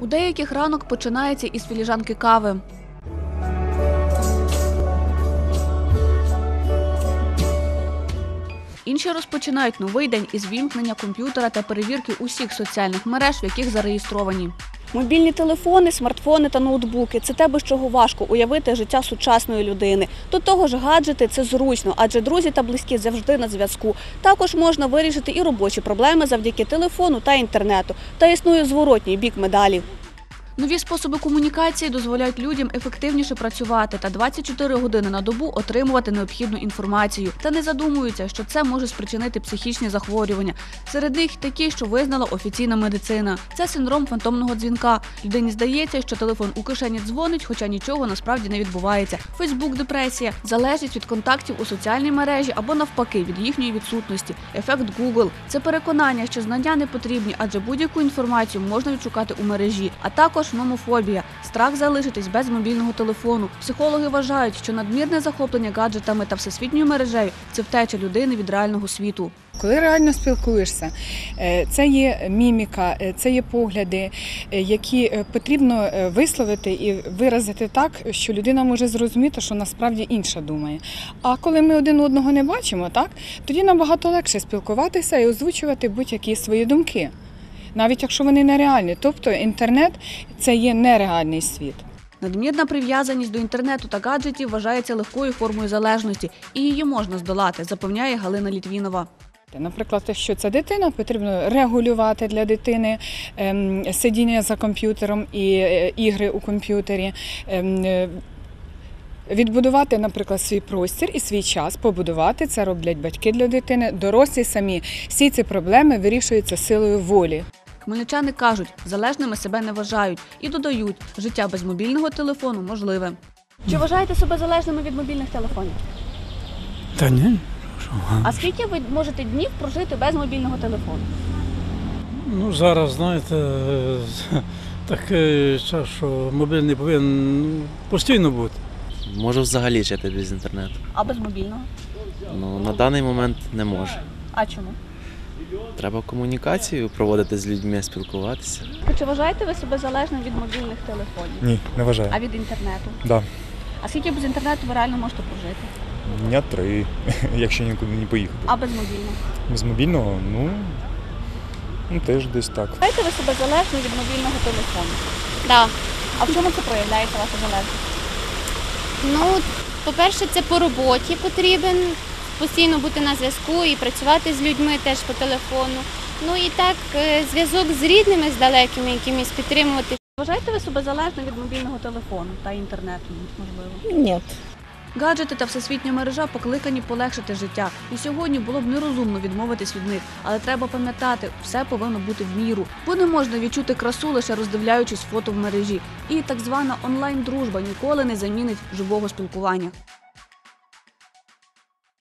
У деяких ранок починається із філіжанки кави. Інші розпочинають новий день із вімкнення комп'ютера та перевірки усіх соціальних мереж, в яких зареєстровані. Мобільні телефони, смартфони та ноутбуки – це те, без чого важко уявити життя сучасної людини. До того ж, гаджети – це зручно, адже друзі та близькі завжди на зв'язку. Також можна вирішити і робочі проблеми завдяки телефону та інтернету. Та існує зворотній бік медалі. Нові способи комунікації дозволяють людям ефективніше працювати та 24 години на добу отримувати необхідну інформацію. Та не задумуються, що це може спричинити психічні захворювання. Серед них такі, що визнала офіційна медицина. Це синдром фантомного дзвінка. Людині здається, що телефон у кишені дзвонить, хоча нічого насправді не відбувається. Фейсбук – депресія. Залежність від контактів у соціальній мережі або навпаки від їхньої відсутності. Ефект Google – це переконання, що знання не потрібні, адже будь-яку інформацію можна відшукати у мережі. А також номофобія – страх залишитись без мобільного телефону. Психологи вважають, що надмірне захоплення гаджетами та всесвітньою мережею – це втеча людини від реального світу. Коли реально спілкуєшся, це є міміка, це є погляди, які потрібно висловити і виразити так, що людина може зрозуміти, що насправді інша думає. А коли ми один одного не бачимо, тоді набагато легше спілкуватися і озвучувати будь-які свої думки. Навіть якщо вони нереальні. Тобто інтернет – це є нереальний світ. Надмірна прив'язаність до інтернету та гаджетів вважається легкою формою залежності. І її можна здолати, запевняє Галина Літвінова. Наприклад, якщо це дитина, потрібно регулювати для дитини сидіння за комп'ютером і ігри у комп'ютері, відбудувати, наприклад, свій простір і свій час, побудувати. Це роблять батьки для дитини, дорослі самі. Всі ці проблеми вирішуються силою волі. Хмельничани кажуть, залежними себе не вважають і додають, життя без мобільного телефону можливе. Чи вважаєте себе залежними від мобільних телефонів? Та ні. А скільки ви можете днів прожити без мобільного телефону? Ну, зараз, знаєте, такий час, що мобільний повинен постійно бути. Можу взагалі жити без інтернету. А без мобільного? Ну, на даний момент не можу. А чому? Треба комунікацію проводити з людьми, спілкуватися. Чи вважаєте ви себе залежним від мобільних телефонів? Ні, не вважаю. А від інтернету? Да. А скільки без інтернету ви реально можете прожити? Дня 3, якщо нікуди не поїхати. А без мобільного? Без мобільного, ну теж десь так. Вважаєте ви себе залежним від мобільного телефону? Так. А в чому це проявляється ваша залежність? Ну, по-перше, це по роботі потрібен, постійно бути на зв'язку і працювати з людьми теж по телефону. Ну і так, зв'язок з рідними, з далекими якимись підтримувати. Вважаєте ви себе залежним від мобільного телефону та інтернету, можливо? Ні. Гаджети та всесвітня мережа покликані полегшити життя. І сьогодні було б нерозумно відмовитись від них. Але треба пам'ятати, все повинно бути в міру. Бо не можна відчути красу, лише роздивляючись фото в мережі. І так звана онлайн-дружба ніколи не замінить живого спілкування.